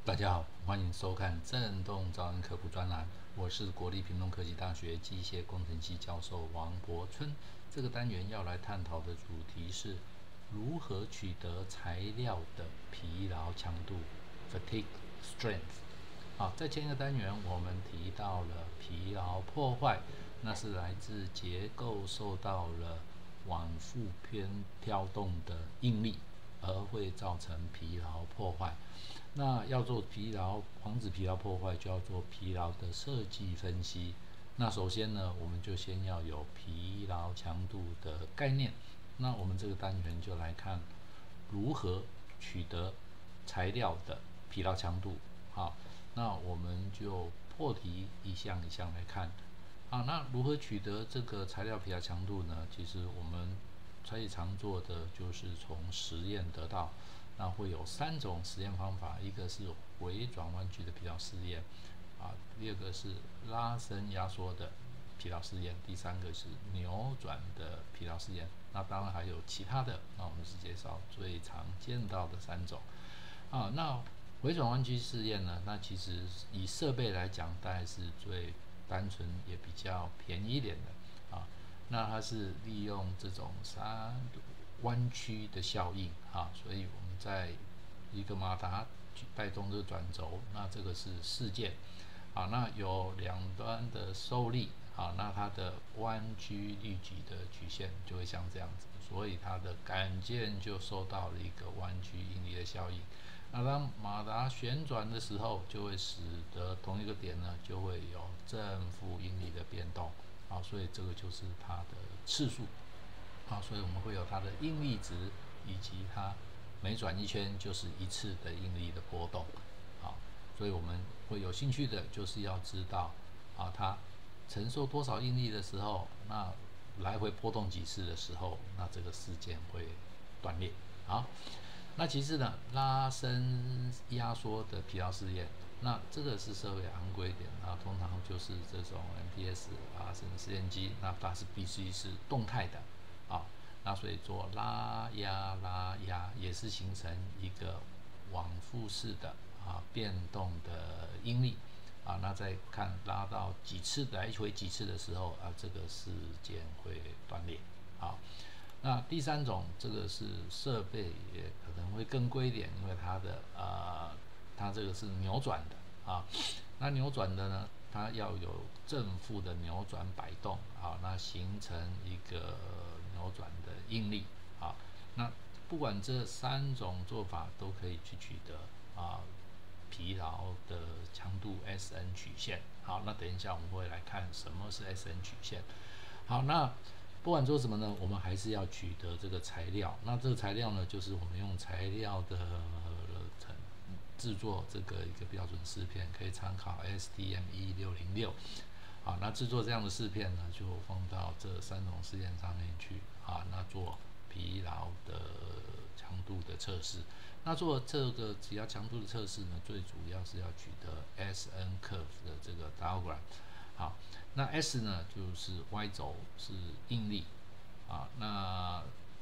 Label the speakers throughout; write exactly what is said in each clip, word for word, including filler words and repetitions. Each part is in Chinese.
Speaker 1: 大家好，欢迎收看震动噪音科普专栏，我是国立屏东科技大学机械工程系教授王柏春。这个单元要来探讨的主题是如何取得材料的疲劳强度 （fatigue strength）。好，在前一个单元我们提到了疲劳破坏，那是来自结构受到了往复偏挑动的应力，而会造成疲劳破坏。那要做疲劳，防止疲劳破坏，就要做疲劳的设计分析。那首先呢，我们就先要有疲劳强度的概念。那我们这个单元就来看如何取得材料的疲劳强度。好，那我们就破题一项一项来看。啊，那如何取得这个材料疲劳强度呢？其实我们最常做的就是从实验得到。那会有三种实验方法，一个是回转弯曲的疲劳试验，啊，第二个是拉伸压缩的疲劳试验，第三个是扭转的疲劳试验。那当然还有其他的，那我们是介绍最常见到的三种。啊，那回转弯曲试验呢？那其实以设备来讲，大概是最单纯也比较便宜一点的啊。那它是利用这种三弯曲的效应啊，所以我们在一个马达带动这个转轴，那这个是事件啊，那有两端的受力啊，那它的弯曲力矩的曲线就会像这样子，所以它的杆件就受到了一个弯曲应力的效应。那当马达旋转的时候，就会使得同一个点呢，就会有正负应力的变动。好，所以这个就是它的次数。好，所以我们会有它的应力值，以及它每转一圈就是一次的应力的波动。好，所以我们会有兴趣的就是要知道，啊，它承受多少应力的时候，那来回波动几次的时候，那这个事件会断裂。好，那其次呢，拉伸压缩的疲劳试验，那这个是稍微昂贵一点，那通常就是这种 M P S 拉伸试验机，那它是必须是动态的。啊，那所以做拉压拉压也是形成一个往复式的啊变动的应力啊，那再看拉到几次来回几次的时候啊，这个事件会断裂。好，那第三种这个是设备也可能会更贵一点，因为它的呃它这个是扭转的啊，那扭转的呢，它要有正负的扭转摆动啊，那形成一个扭转的应力啊。那不管这三种做法都可以去取得啊疲劳的强度 S N 曲线。好，那等一下我们会来看什么是 S N 曲线。好，那不管做什么呢，我们还是要取得这个材料。那这个材料呢，就是我们用材料的制作这个一个标准试片，可以参考 S T M 一六零六。好，那制作这样的试片呢，就放到这三种试验上面去啊，那做疲劳的强度的测试。那做这个疲劳强度的测试呢，最主要是要取得 S N curve 的这个 diagram。好，那 S 呢就是 Y 轴是应力啊，那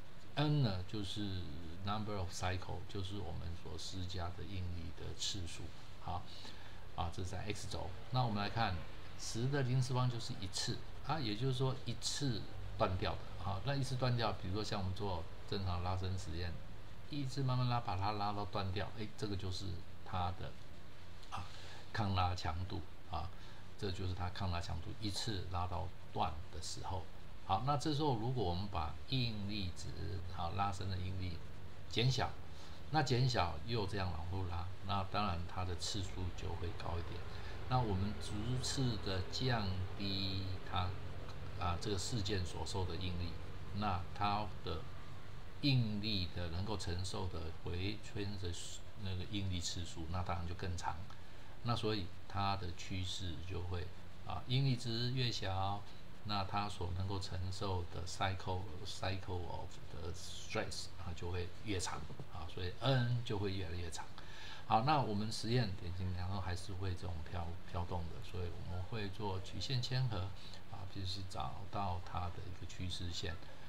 Speaker 1: N 呢就是 number of cycle， 就是我们所施加的应力的次数。好，啊，这是在 X 轴。那我们来看十的零次方就是一次啊，也就是说一次断掉的。好，那一次断掉，比如说像我们做正常拉伸实验，一直慢慢拉，把它拉到断掉，哎，这个就是它的啊抗拉强度啊，这就是它抗拉强度一次拉到断的时候。好，那这时候如果我们把应力值，好拉伸的应力减小，那减小又这样往后拉，那当然它的次数就会高一点。那我们逐次的降低它啊这个事件所受的应力，那它的应力的能够承受的回圈的那个应力次数，那当然就更长。那所以它的趋势就会啊应力值越小，那它所能够承受的 cycle cycle of 的 stress 啊就会越长啊，所以 N 就会越来越长。好，那我们实验典型然后还是会这种飘飘动的，所以我们会做曲线牵合啊，必须找到它的一个趋势线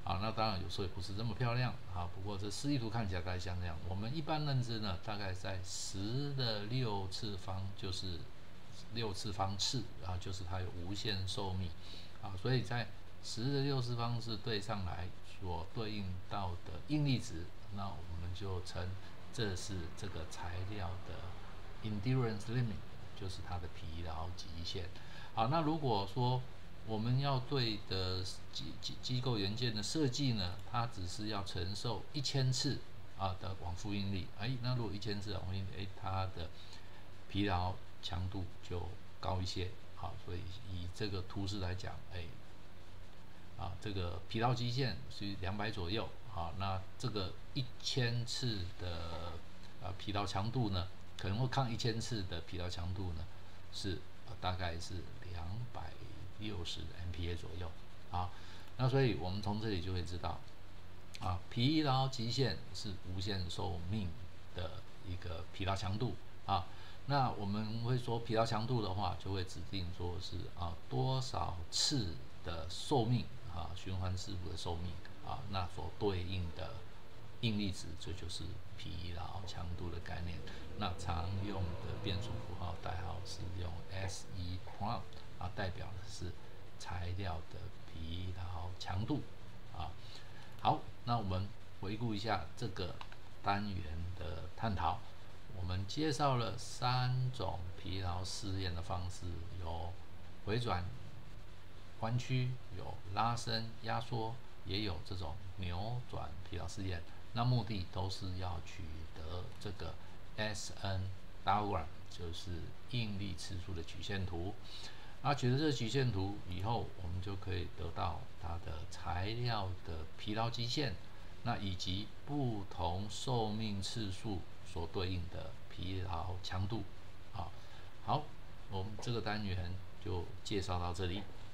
Speaker 1: 好，那当然有时候也不是这么漂亮啊。不过这示意图看起来大概像这样。我们一般认知呢，大概在十的六次方就是六次方次啊，就是它有无限寿命啊。所以在十的六次方次对上来所对应到的应力值，那我们就称这是这个材料的 endurance limit， 就是它的疲劳极限。好，那如果说我们要对的机机机构元件的设计呢，它只是要承受一千次啊的往复应力，哎，那如果一千次往复应力，哎，它的疲劳强度就高一些。好，所以以这个图示来讲，哎，啊，这个疲劳极限是两百左右。好，那这个一千次的呃疲劳强度呢，可能会抗一千次的疲劳强度呢是、呃、大概是两百六十 M P A 左右。好，那所以我们从这里就会知道，啊，疲劳极限是无限寿命的一个疲劳强度啊。那我们会说疲劳强度的话，就会指定说是啊多少次的寿命啊，循环次数的寿命啊，那所对应的应力值，这就是疲劳强度的概念。那常用的变数符号代号是用 S E prime 啊，代表的是材料的疲劳强度啊。好，那我们回顾一下这个单元的探讨。我们介绍了三种疲劳试验的方式，有回转、弯曲，有拉伸、压缩，也有这种扭转疲劳试验。那目的都是要取得这个 S N diagram， 就是应力次数的曲线图。那取得这个曲线图以后，我们就可以得到它的材料的疲劳极限，那以及不同寿命次数所对应的疲劳强度。好，好，我们这个单元就介绍到这里。